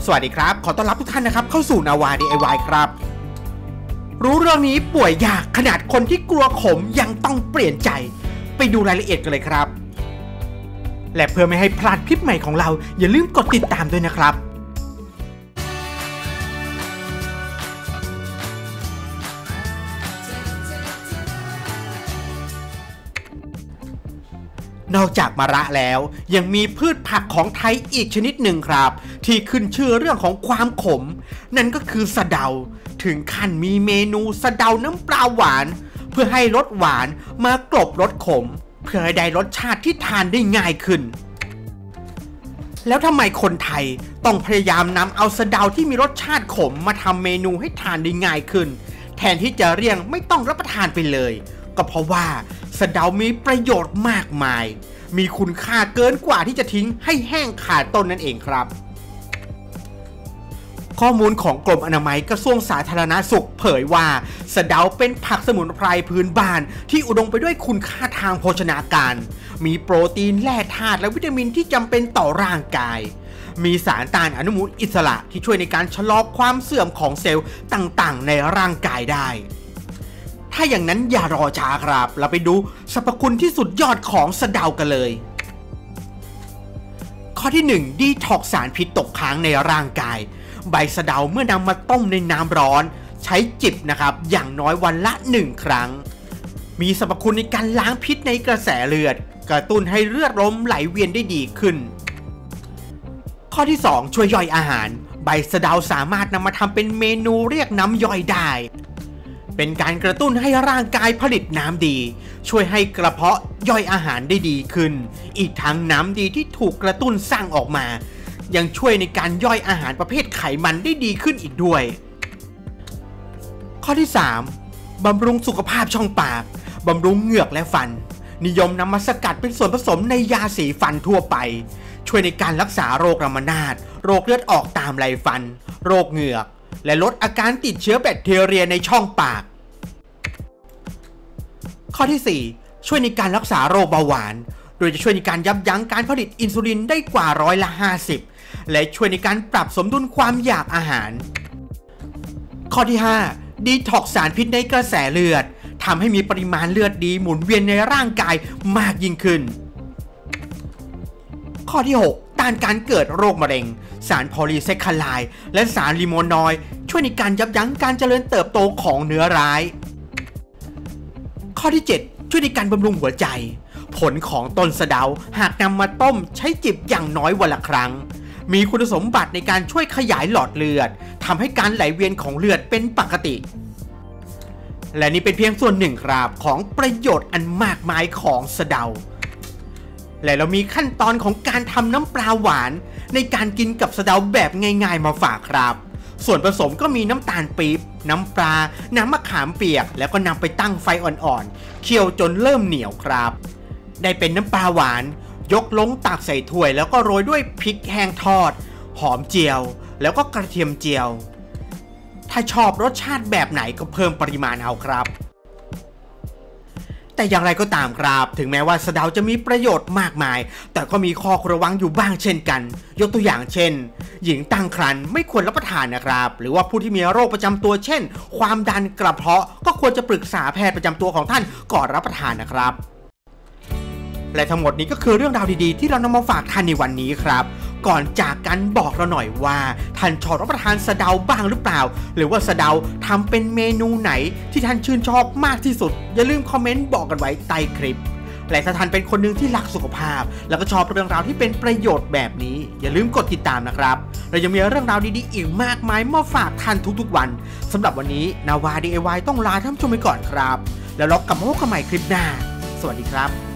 สวัสดีครับขอต้อนรับทุกท่านนะครับเข้าสู่นาวา DIY ครับรู้เรื่องนี้ป่วยยากขนาดคนที่กลัวขมยังต้องเปลี่ยนใจไปดูรายละเอียดกันเลยครับและเพื่อไม่ให้พลาดคลิปใหม่ของเราอย่าลืมกดติดตามด้วยนะครับนอกจากมะระแล้วยังมีพืชผักของไทยอีกชนิดหนึ่งครับที่ขึ้นชื่อเรื่องของความขมนั่นก็คือสะเดาถึงขั้นมีเมนูสะเดาน้ำปลาหวานเพื่อให้รสหวานมากลบรสขมเพื่อให้ได้รสชาติที่ทานได้ง่ายขึ้นแล้วทำไมคนไทยต้องพยายามนำเอาสะเดาที่มีรสชาติขมมาทำเมนูให้ทานได้ง่ายขึ้นแทนที่จะเลี่ยงไม่ต้องรับประทานไปเลยก็เพราะว่าสะเดามีประโยชน์มากมายมีคุณค่าเกินกว่าที่จะทิ้งให้แห้งขาดต้นนั่นเองครับข้อมูลของกรมอนามัยกระทรวงสาธารณสุขเผยว่าสะเดาเป็นผักสมุนไพรพื้นบ้านที่อุดมไปด้วยคุณค่าทางโภชนาการมีโปรตีนแร่ธาตุและวิตามินที่จำเป็นต่อร่างกายมีสารต้านอนุมูลอิสระที่ช่วยในการชะลอความเสื่อมของเซลล์ต่างๆในร่างกายได้ถ้าอย่างนั้นอย่ารอช้าครับเราไปดูสรรพคุณที่สุดยอดของสะเดากันเลยข้อที่1ดีท็อกซ์สารพิษตกค้างในร่างกายใบสะเดาเมื่อนำมาต้มในน้ำร้อนใช้จิบนะครับอย่างน้อยวันละ1ครั้งมีสรรพคุณในการล้างพิษในกระแสเลือดกระตุ้นให้เลือดลมไหลเวียนได้ดีขึ้นข้อที่2ช่วยย่อยอาหารใบสะเดาสามารถนำมาทำเป็นเมนูเรียกน้ำย่อยได้เป็นการกระตุ้นให้ร่างกายผลิตน้ำดีช่วยให้กระเพาะย่อยอาหารได้ดีขึ้นอีกทั้งน้ำดีที่ถูกกระตุ้นสร้างออกมายังช่วยในการย่อยอาหารประเภทไขมันได้ดีขึ้นอีกด้วยข้อที่3บำรุงสุขภาพช่องปากบำรุงเหงือกและฟันนิยมนำมาสกัดเป็นส่วนผสมในยาสีฟันทั่วไปช่วยในการรักษาโรครามานาถโรคเลือดออกตามไรฟันโรคเหงือกและลดอาการติดเชื้อแบคทีเรียในช่องปากข้อที่4ช่วยในการรักษาโรคเบาหวานโดยจะช่วยในการยับยั้งการผลิตอินซูลินได้กว่า50%และช่วยในการปรับสมดุลความอยากอาหารข้อที่5ดีท็อกซ์สารพิษในกระแสเลือดทำให้มีปริมาณเลือดดีหมุนเวียนในร่างกายมากยิ่งขึ้นข้อที่6ต้านการเกิดโรคมะเร็งสารโพลีแซคคาไลด์และสารลิโมนอยด์ช่วยในการยับยั้งการเจริญเติบโตของเนื้อร้ายข้อที่7ช่วยในการบำรุงหัวใจผลของต้นสะเดาหากนำมาต้มใช้จิบอย่างน้อยวันละครั้งมีคุณสมบัติในการช่วยขยายหลอดเลือดทำให้การไหลเวียนของเลือดเป็นปกติและนี่เป็นเพียงส่วนหนึ่งครับของประโยชน์อันมากมายของสะเดาและเรามีขั้นตอนของการทำน้ำปลาหวานในการกินกับสะเดาแบบง่ายๆมาฝากครับส่วนผสมก็มีน้ำตาลปี๊บน้ำปลาน้ำมะขามเปียกแล้วก็นำไปตั้งไฟอ่อนๆเคี่ยวจนเริ่มเหนียวครับได้เป็นน้ำปลาหวานยกลงตักใส่ถ้วยแล้วก็โรยด้วยพริกแห้งทอดหอมเจียวแล้วก็กระเทียมเจียวถ้าชอบรสชาติแบบไหนก็เพิ่มปริมาณเอาครับแต่อย่างไรก็ตามครับถึงแม้ว่าสะเดาจะมีประโยชน์มากมายแต่ก็มีข้อระวังอยู่บ้างเช่นกันยกตัวอย่างเช่นหญิงตั้งครรภ์ไม่ควรรับประทานนะครับหรือว่าผู้ที่มีโรคประจำตัวเช่นความดันกระเพาะก็ควรจะปรึกษาแพทย์ประจำตัวของท่านก่อนรับประทานนะครับและทั้งหมดนี้ก็คือเรื่องราวดีๆที่เรานำมาฝากท่านในวันนี้ครับก่อนจากกันบอกเราหน่อยว่าท่านชอบรับประทานสะเดาบ้างหรือเปล่าหรือว่าสะเดาทำเป็นเมนูไหนที่ท่านชื่นชอบมากที่สุดอย่าลืมคอมเมนต์บอกกันไว้ใต้คลิปและถ้าท่านเป็นคนหนึ่งที่รักสุขภาพแล้วก็ชอบเรื่องราวที่เป็นประโยชน์แบบนี้อย่าลืมกดติดตามนะครับเรายังมีเรื่องราวดีๆอีกมากมายมาฝากท่านทุกๆวันสำหรับวันนี้นาวา DIY ต้องลาท่านผู้ชมไปก่อนครับแล้วเรากลับมาพบกันใหม่คลิปหน้าสวัสดีครับ